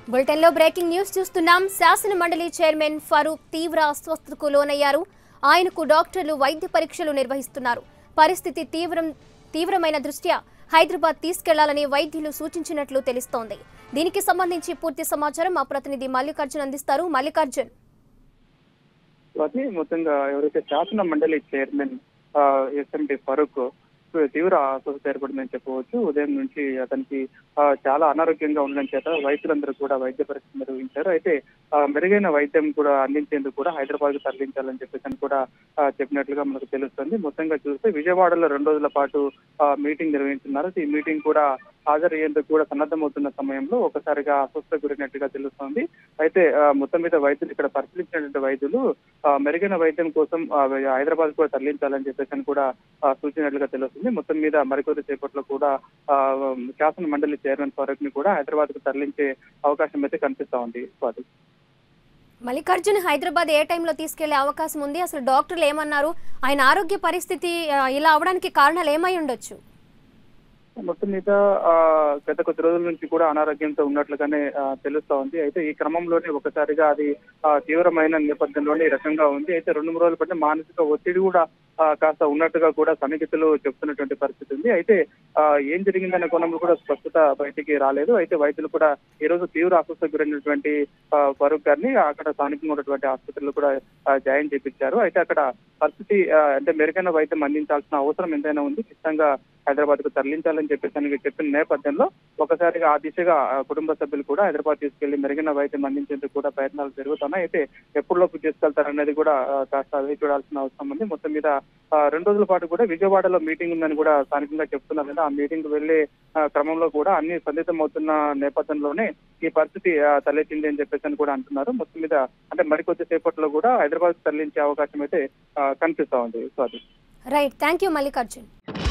బులెటిన్లో breaking news చూస్తున్నాం. శాసన మండలి చైర్మన్ ఫరూక్ తీవ్ర అస్వస్థతకు లోనయ్యారు. ఆయనకు డాక్టర్లు వైద్య పరీక్షలు నిర్వహిస్తున్నారు. పరిస్థితి తీవ్రమైన దృష్ట్యా హైదరాబాద్ తీసుకెళ్లాలని వైద్యులు సూచించినట్లు తెలుస్తోంది. దీనికి సంబంధించి పూర్తి సమాచారం మా ప్రతినిధి మల్లికార్జున్ అందిస్తారు. మల్లికార్జున్, మొత్తంగా ఎవరైతే శాసన మండలి చైర్మన్ ఎస్ఎండి ఫరూక్ తీవ్ర అస్వస్థత ఏర్పడిందని చెప్పవచ్చు. ఉదయం నుంచి అతనికి చాలా అనారోగ్యంగా ఉండడం చేత వైద్యులందరూ కూడా వైద్య పరీక్షలు నిర్వహించారు. అయితే మెరుగైన వైద్యం కూడా అందించేందుకు కూడా హైదరాబాద్ కు తరలించాలని చెప్పేసి కూడా చెప్పినట్లుగా మనకు తెలుస్తుంది. మొత్తంగా చూస్తే విజయవాడలో 2 రోజుల పాటు మీటింగ్ నిర్వహించున్నారు. ఈ మీటింగ్ కూడా హాజరయ్యేందుకు కూడా సన్నద్ధమవుతున్న సమయంలో ఒకసారిగా అస్వస్థతకు గురినట్టుగా తెలుస్తోంది. అయితే మొత్తం మీద వైద్యులు ఇక్కడ పరిశీలించినటువంటి వైద్యులు మెరుగైన వైద్యం కోసం హైదరాబాద్ కూడా తరలించాలని చెప్పేసి కూడా సూచించినట్లుగా తెలుస్తుంది. మొత్తం మీద మరికొద్ది సేపట్లో కూడా శాసన మండలి చైర్మన్ ఫరూక్ ని కూడా హైదరాబాద్ కు తరలించే అవకాశం అయితే కనిపిస్తా ఉంది. స్వాతి, మల్లికార్జున్, హైదరాబాద్ ఏ టైంలో తీసుకెళ్లే అవకాశం ఉంది? అసలు డాక్టర్లు ఏమన్నారు? ఆయన ఆరోగ్య పరిస్థితి ఇలా అవడానికి కారణాలు ఏమై ఉండొచ్చు? మొత్తం మీద గత కొద్ది రోజుల నుంచి కూడా అనారోగ్యంతో ఉన్నట్లుగానే తెలుస్తా ఉంది. అయితే ఈ క్రమంలోనే ఒకసారిగా అది తీవ్రమైన నేపథ్యంలోనే ఈ రకంగా ఉంది. అయితే 2-3 రోజుల పాటు మానసిక ఒత్తిడి కూడా కాస్త ఉన్నట్టుగా కూడా సన్నిహితులు చెప్తున్నటువంటి పరిస్థితి ఉంది. అయితే ఏం జరిగిందనే కోణంలో కూడా స్పష్టత బయటికి రాలేదు. అయితే వైద్యులు కూడా ఈ రోజు తీవ్ర అస్వస్థతకు గురైనటువంటి ఫరూక్ గారిని అక్కడ స్థానికంగా ఉన్నటువంటి ఆసుపత్రులు కూడా జాయిన్ చేయించారు. అయితే అక్కడ పరిస్థితి అంటే మెరుగైన వైద్యం అందించాల్సిన అవసరం ఎంతైనా ఉంది. ఖచ్చితంగా హైదరాబాద్ కు తరలించాలని చెప్పేసి చెప్పిన నేపథ్యంలో ఒకసారిగా ఆ దిశగా కుటుంబ సభ్యులు కూడా హైదరాబాద్ తీసుకెళ్లి మెరుగైన వైద్యం అందించేందుకు కూడా ప్రయత్నాలు జరుగుతున్నాయి. అయితే ఎప్పటిలోపు తీసుకెళ్తారనేది కూడా కాస్త వేచి చూడాల్సిన అవసరం ఉంది. మొత్తం మీద 2 రోజుల పాటు కూడా విజయవాడలో మీటింగ్ ఉందని కూడా స్థానికంగా చెప్తున్నారు కదా. ఆ మీటింగ్ వెళ్లే క్రమంలో కూడా అన్ని సందిగ్ధం అవుతున్న నేపథ్యంలోనే ఈ పరిస్థితి తలెత్తింది అని చెప్పేసి కూడా అంటున్నారు. మొత్తం మీద అంటే మరికొద్ది సేపట్లో కూడా హైదరాబాద్ తరలించే అవకాశం అయితే కనిపిస్తా ఉంది. Swathi, right, thank you Mallikarjun.